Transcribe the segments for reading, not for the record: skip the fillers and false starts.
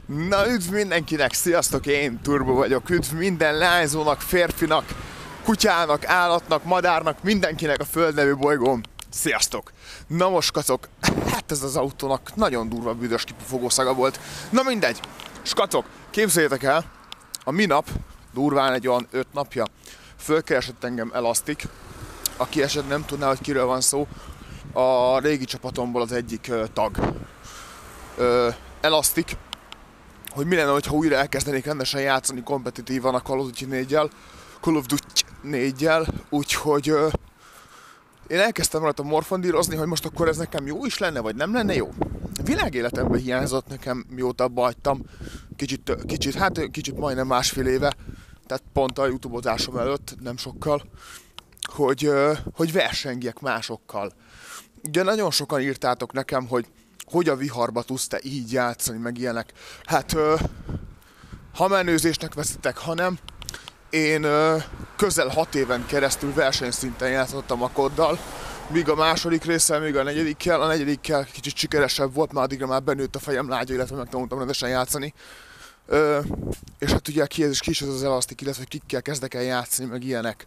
Na üdv mindenkinek, sziasztok, én Turbo vagyok, üdv minden lányzónak, férfinak, kutyának, állatnak, madárnak, mindenkinek a Föld nevű bolygón. Sziasztok! Na most skacok, hát ez az autónak nagyon durva büdös kipufogó szaga volt. Na mindegy, skacok, képzeljétek el, a minap, durván egy olyan 5 napja, fölkeresett engem Elastic, aki esetleg nem tudná, hogy kiről van szó, a régi csapatomból az egyik tag. Elastic, hogy mi lenne, ha újra elkezdenék rendesen játszani kompetitívan a Call of Duty 4-jel, úgyhogy én elkezdtem rajta morfondírozni, hogy most akkor ez nekem jó is lenne, vagy nem lenne jó. Világéletemben hiányzott nekem, mióta abba hagytam, kicsit majdnem másfél éve, tehát pont a YouTube-ozásom előtt, nem sokkal, hogy versengjek másokkal. Ugye nagyon sokan írtátok nekem, hogy a viharba tudsz te így játszani, meg ilyenek. Hát, ha menőzésnek veszitek, ha nem, én közel 6 éven keresztül versenyszinten játszottam a koddal, míg a második résszel, míg a negyedikkel kicsit sikeresebb volt, már addigra már benőtt a fejem lágya, illetve megtanultam rendesen játszani. És hát ugye ki is az Elastic, illetve kikkel kezdek el játszani, meg ilyenek.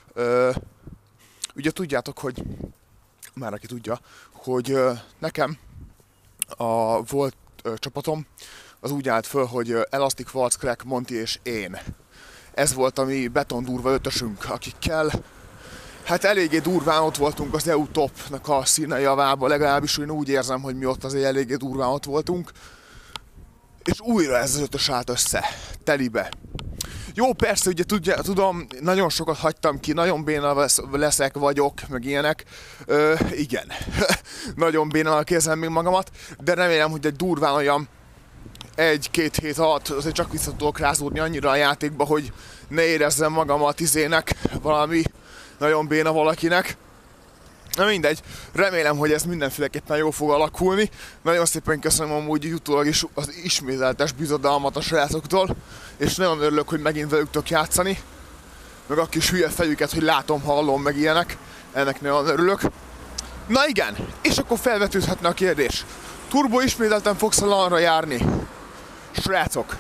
Ugye tudjátok, hogy már aki tudja, hogy nekem a volt csapatom az úgy állt föl, hogy Elastic, Valc, Crack, Monty és én. Ez volt a mi betondurva ötösünk, akikkel hát eléggé durván ott voltunk az EU Topnak a színe javába, legalábbis én úgy érzem, hogy mi ott azért eléggé durván ott voltunk. És újra ez az ötös állt össze, telibe. Jó, persze, ugye tudom, nagyon sokat hagytam ki, nagyon béna vagyok, meg ilyenek. Igen, nagyon bénának érzem még magamat, de remélem, hogy egy durván olyan 1-2 hét alatt azért csak vissza tudok rázódni annyira a játékba, hogy ne érezzem magamat valami nagyon béna valakinek. Na mindegy, remélem, hogy ez mindenféleképpen jól fog alakulni. Nagyon szépen köszönöm amúgy utólag is az ismételtes bizodalmat a srácoktól, és nagyon örülök, hogy megint velük tudok játszani. Meg a kis hülye fejüket, hogy látom, hallom, meg ilyenek. Ennek nagyon örülök. Na igen, és akkor felvetődhetne a kérdés. Turbo, ismételten fogsz a LAN-ra járni? Srácok,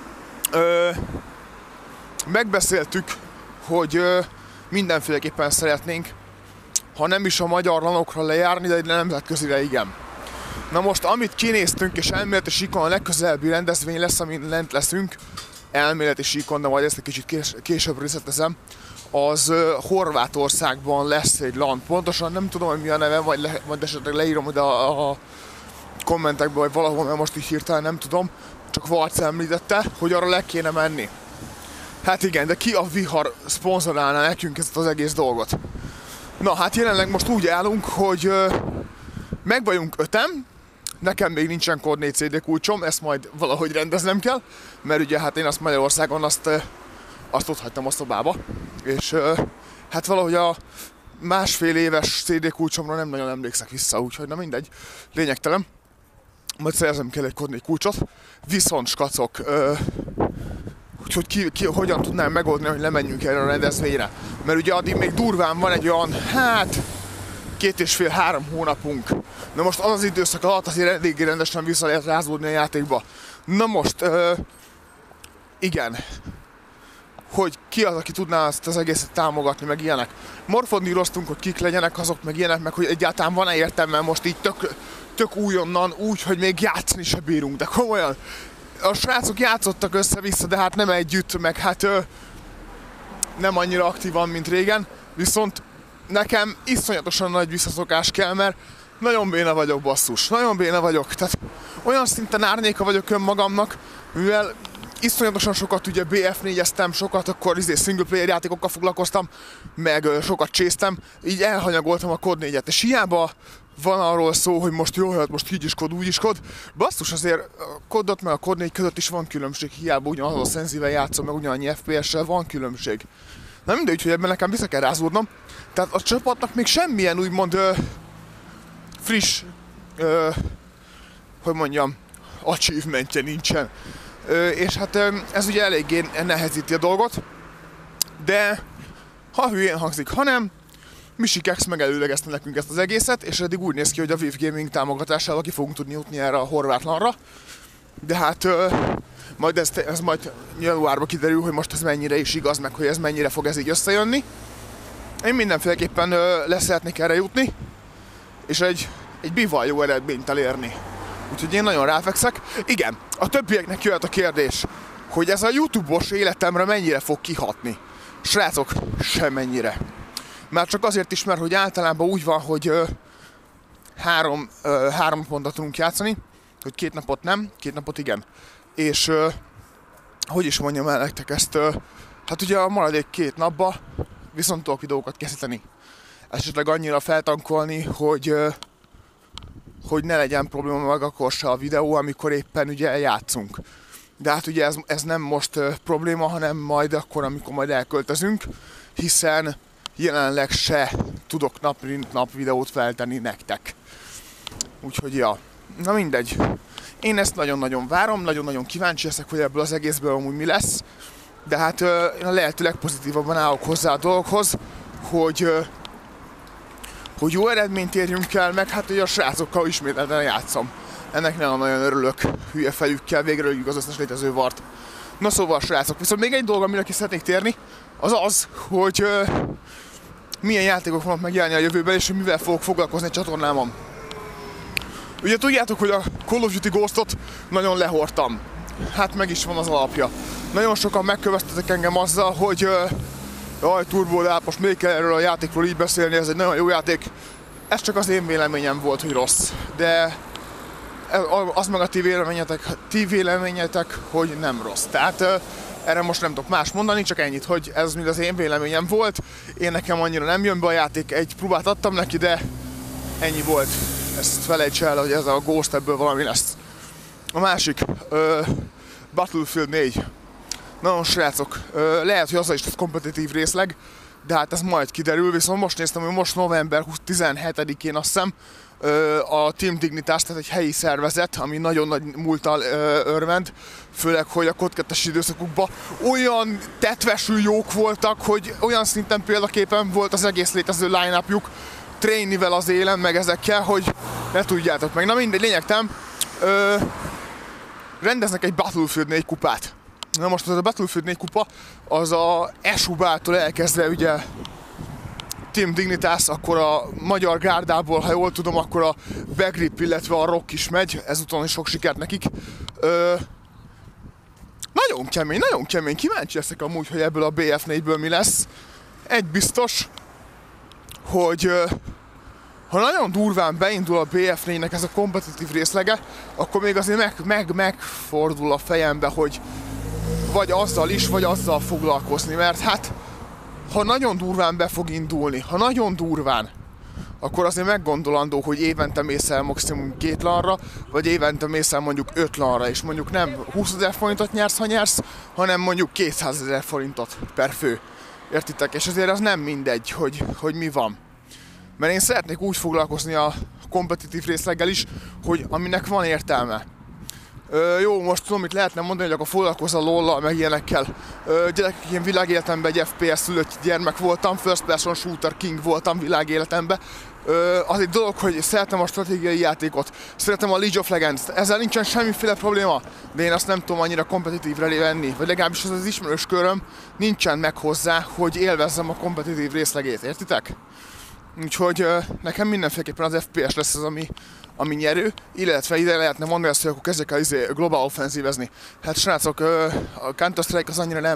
megbeszéltük, hogy mindenféleképpen szeretnénk, ha nem is a magyar lanokra lejárni, de egy nemzetközire igen. Na most, amit kinéztünk, és elméleti síkon a legközelebbi rendezvény lesz, amin lent leszünk, elméleti síkon, de majd ezt egy kicsit később részletezem, az Horvátországban lesz egy LAN. Pontosan nem tudom, hogy mi a neve, majd esetleg leírom oda a kommentekbe, vagy valahol, mert most így hirtelen nem tudom, csak Valc említette, hogy arra le kéne menni. Hát igen, de ki a vihar szponzorálna nekünk ezt az egész dolgot? Na hát jelenleg most úgy állunk, hogy meg vagyunk 5-en, nekem még nincsen kód 4 CD kulcsom, ezt majd valahogy rendeznem kell, mert ugye hát én azt Magyarországon azt ott hagytam a szobába, és hát valahogy a másfél éves CD kulcsomra nem nagyon emlékszek vissza, úgyhogy na mindegy, lényegtelen. Majd szerzem kell egy kód 4 kulcsot, viszont skacok, úgyhogy hogyan tudnám megoldani, hogy lemenjünk erre a rendezvényre. Mert ugye addig még durván van egy olyan, hát 2,5-3 hónapunk. Na most az időszak alatt azért eléggé rendesen vissza lehet rázódni a játékba. Na most, igen, hogy ki az, aki tudná ezt az egészet támogatni, meg ilyenek. Morfondíroztunk, hogy kik legyenek azok, meg ilyenek, meg hogy egyáltalán van-e értelme most így tök újonnan úgy, hogy még játszani se bírunk, de komolyan. A srácok játszottak össze-vissza, de hát nem együtt, meg hát nem annyira aktívan, mint régen, viszont nekem iszonyatosan nagy visszaszokás kell, mert nagyon béna vagyok, basszus, nagyon béna vagyok, tehát olyan szinten árnyéka vagyok önmagamnak, mivel iszonyatosan sokat ugye BF4-eztem, sokat akkor single player játékokkal foglalkoztam, meg sokat csésztem, így elhanyagoltam a kód 4-et, és hiába van arról szó, hogy most jó, hát most így is kód, úgy is kód. Basszus, azért a kódot meg a kód 4 között is van különbség, hiába ugyanaz a szenzíven játszom, meg ugyanannyi FPS-sel van különbség. Na mindegy, hogy ebben nekem vissza kell rázódnom. Tehát a csapatnak még semmilyen úgymond friss, hogy mondjam, achievementje nincsen. És hát ez ugye eléggé nehezíti a dolgot, de ha hülyén hangzik, ha nem, Misikex megelőlegezte nekünk ezt az egészet, és eddig úgy néz ki, hogy a Viv Gaming támogatásával ki fogunk tudni jutni erre a horvát LAN-ra. de hát majd ez majd januárban kiderül, hogy most ez mennyire is igaz, meg hogy ez mennyire fog ez így összejönni. Én mindenféleképpen leszeretnék erre jutni, és egy bivaj jó eredményt elérni. Úgyhogy én nagyon ráfekszek. Igen, a többieknek jöhet a kérdés, hogy ez a YouTube-os életemre mennyire fog kihatni. Srácok, semmennyire. Már csak azért is, mert hogy általában úgy van, hogy 3 naponta tudunk játszani, hogy 2 napot nem, 2 napot igen. És hogy is mondjam el nektek ezt, hát ugye a maradék 2 napba viszont tudok videókat készíteni. Esetleg annyira feltankolni, hogy ne legyen probléma meg akkor se a videó, amikor éppen ugye játszunk. De hát ugye ez nem most probléma, hanem majd akkor, amikor majd elköltözünk, hiszen jelenleg se tudok nap videót feltenni nektek. Úgyhogy ja, na mindegy. Én ezt nagyon-nagyon várom, nagyon-nagyon kíváncsi leszek, hogy ebből az egészből amúgy mi lesz. De hát én a lehető legpozitívabban állok hozzá a dolgokhoz, hogy jó eredményt érjünk el, meg hát hogy a srácokkal ismételten játszom. Ennek nagyon-nagyon örülök, hülye fejükkel, végre öljük az összes létező vart. Na szóval srácok, viszont még egy dolog, amire ki szeretnék térni, az, hogy milyen játékok fognak megjelenni a jövőben, és hogy mivel fogok foglalkozni a csatornámon. Ugye tudjátok, hogy a Call of Duty Ghost-ot nagyon lehordtam. Hát meg is van az alapja. Nagyon sokan megköveztetek engem azzal, hogy jaj, Turbo, de hát most még kell erről a játékról így beszélni, ez egy nagyon jó játék. Ez csak az én véleményem volt, hogy rossz. De az meg a ti véleményetek, hogy nem rossz. Tehát erre most nem tudok más mondani, csak ennyit, hogy ez mind az én véleményem volt. Én nekem annyira nem jön be a játék, egy próbát adtam neki, de ennyi volt. Ezt felejts el, hogy ez a Ghost ebből valami lesz. A másik, Battlefield 4. Nagyon srácok, lehet, hogy az is lesz kompetitív részleg, de hát ez majd kiderül, viszont most néztem, hogy most november 17-én azt hiszem a Team Dignitas, tehát egy helyi szervezet, ami nagyon nagy múlttal örvend, főleg, hogy a COD 2-es időszakukban olyan tetvesül jók voltak, hogy olyan szinten példaképpen volt az egész létező line-upjuk, Trainivel az élen, meg ezekkel, hogy ne tudjátok meg. Na mindegy, lényegtelen, rendeznek egy Battlefield 4 kupát. Na most az a Battlefield 4 kupa, az a Esubától elkezdve ugye Team Dignitas, akkor a Magyar Gárdából, ha jól tudom, akkor a Begrip, illetve a Rock is megy, ezúton is sok sikert nekik. Nagyon kemény, kíváncsi leszek amúgy, hogy ebből a BF4-ből mi lesz. Egy biztos, hogy ha nagyon durván beindul a BF4-nek ez a kompetitív részlege, akkor még azért megfordul a fejembe, hogy vagy azzal is, vagy azzal foglalkozni, mert hát ha nagyon durván be fog indulni, ha nagyon durván, akkor azért meggondolandó, hogy évente mész el maximum 2 LAN-ra, vagy évente mész el mondjuk 5 LAN-ra, és mondjuk nem 20 000 forintot nyersz, ha nyersz, hanem mondjuk 200 000 forintot per fő. Értitek? És azért az nem mindegy, hogy mi van. Mert én szeretnék úgy foglalkozni a kompetitív részleggel is, hogy aminek van értelme. Jó, most tudom, mit lehetne mondani, hogy akkor foglalkozz a LOL-lal, meg ilyenekkel. Gyerekek, én világéletemben egy FPS szülött gyermek voltam, first person shooter king voltam világéletemben. Az egy dolog, hogy szeretem a stratégiai játékot, szeretem a League of Legends-t, ezzel nincsen semmiféle probléma, de én azt nem tudom annyira kompetitívre venni, vagy legalábbis az ismerős köröm nincsen meg hozzá, hogy élvezzem a kompetitív részlegét, értitek? Úgyhogy nekem mindenféleképpen az FPS lesz az, ami nyerő, illetve ide lehetne mondani azt, hogy akkor kezdjek el globál offenzívezni. Hát srácok, a Counter-Strike az annyira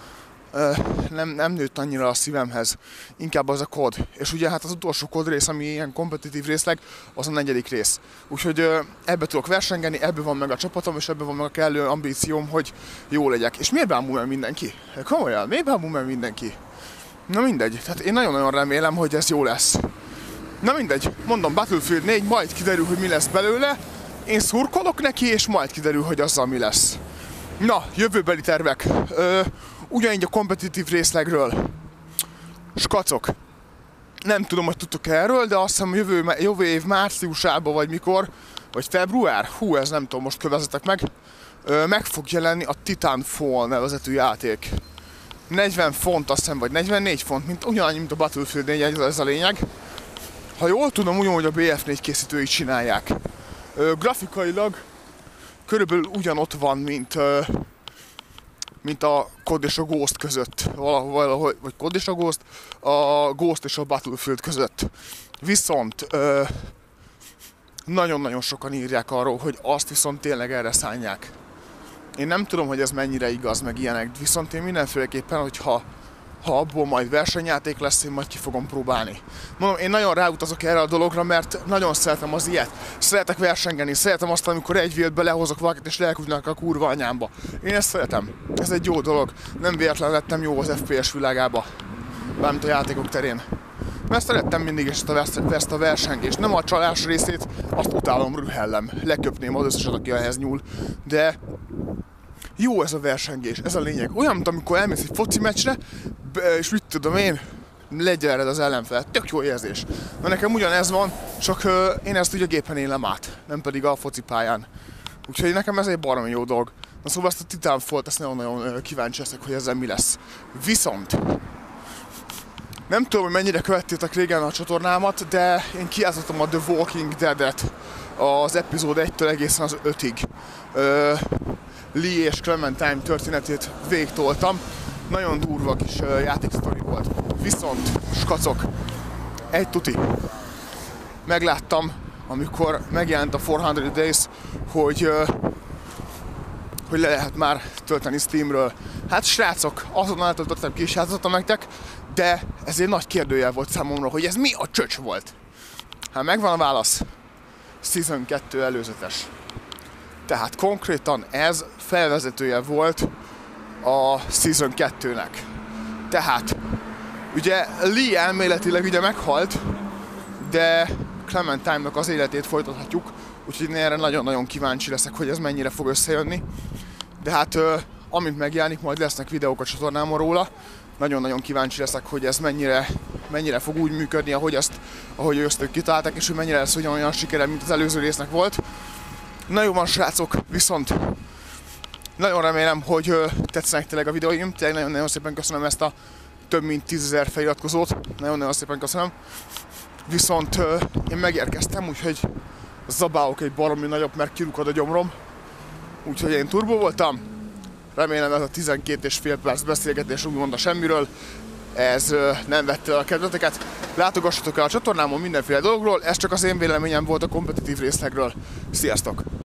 nem nőtt annyira a szívemhez, inkább az a COD. És ugye hát az utolsó COD rész, ami ilyen kompetitív részleg, az a 4. rész. Úgyhogy ebbe tudok versengeni, ebbe van meg a csapatom, és ebbe van meg a kellő ambícióm, hogy jó legyek. És miért bámul meg mindenki? Komolyan, miért bámul meg mindenki? Na mindegy, tehát én nagyon-nagyon remélem, hogy ez jó lesz. Na mindegy, mondom, Battlefield 4, majd kiderül, hogy mi lesz belőle. Én szurkolok neki, és majd kiderül, hogy azzal mi lesz. Na, jövőbeli tervek. Ugyanígy a kompetitív részlegről. Skacok. Nem tudom, hogy tudtok erről, de azt hiszem jövő év márciusában, vagy mikor, vagy február, hú, ez nem tudom, most kövezetek meg. Meg fog jelenni a Titanfall nevezetű játék. 40 font, azt hiszem, vagy 44 font, ugyanannyi, mint a Battlefield 4, ez a lényeg. Ha jól tudom, ugyanúgy a BF4 készítői csinálják. Grafikailag körülbelül ugyanott van, mint a COD és a Ghost között, valahogy, vagy COD és a Ghost és a Battlefield között. Viszont nagyon-nagyon sokan írják arról, hogy azt viszont tényleg erre szánják. Én nem tudom, hogy ez mennyire igaz, meg ilyenek, viszont én mindenféleképpen, hogyha abból majd versenyjáték lesz, én majd ki fogom próbálni. Mondom, én nagyon ráutazok erre a dologra, mert nagyon szeretem az ilyet. Szeretek versengeni, szeretem azt, amikor egy véletbe lehozok valakit és lelkúgynak a kurva anyámba. Én ezt szeretem. Ez egy jó dolog. Nem véletlen lettem jó az FPS világába. Bármint a játékok terén. Mert szerettem mindig ezt a versengést. Nem a csalás részét, azt utálom, rühellem. Leköpném az összeset, aki ehhez nyúl. De jó ez a versengés, ez a lényeg. Olyan, mint amikor elmész egy foci meccsre, és mit tudom én, legyered az ellenfel. Tök jó érzés. Na nekem ugyanez van, csak én ezt ugye gépen élem át, nem pedig a focipályán. Úgyhogy nekem ez egy baromi jó dolog. Na szóval ezt a Titanfall-t, ezt nagyon-nagyon kíváncsi leszek, hogy ezzel mi lesz. Viszont nem tudom, hogy mennyire követtétek régen a csatornámat, de én kijátszottam a The Walking Dead-et az epizód 1-től egészen az 5-ig. Lee és Clementine történetét végtoltam. Nagyon durva kis játéksztori volt. Viszont, skacok, egy tuti. Megláttam, amikor megjelent a 400 Days, hogy le lehet már tölteni Steamről. Hát srácok, azonnal eltöltöttem, ki is játszottam nektek, de ez egy nagy kérdőjel volt számomra, hogy ez mi a csöcs volt. Hát megvan a válasz. Season 2 előzetes. Tehát konkrétan ez felvezetője volt a Season 2-nek. Tehát, ugye Lee elméletileg ugye meghalt, de Clementine-nak az életét folytathatjuk, úgyhogy én erre nagyon-nagyon kíváncsi leszek, hogy ez mennyire fog összejönni. De hát, amint megjelenik, majd lesznek videók a csatornámon róla. Nagyon-nagyon kíváncsi leszek, hogy ez mennyire fog úgy működni, ahogy ezt ők kitalálták, és hogy mennyire lesz olyan sikere, mint az előző résznek volt. Na jó van, srácok, viszont nagyon remélem, hogy tetszenek tényleg a videóim. Tényleg nagyon-nagyon szépen köszönöm ezt a több mint 10 000 feliratkozót. Nagyon-nagyon szépen köszönöm. Viszont én megérkeztem, úgyhogy zabálok egy baromi nagyobb, mert kirukad a gyomrom. Úgyhogy én turbo voltam. Remélem ez a 12,5 perc beszélgetés úgymond a semmiről. Ez nem vette el a kedveteket. Látogassatok el a csatornámon mindenféle dologról. Ez csak az én véleményem volt a kompetitív részlegről. Sziasztok!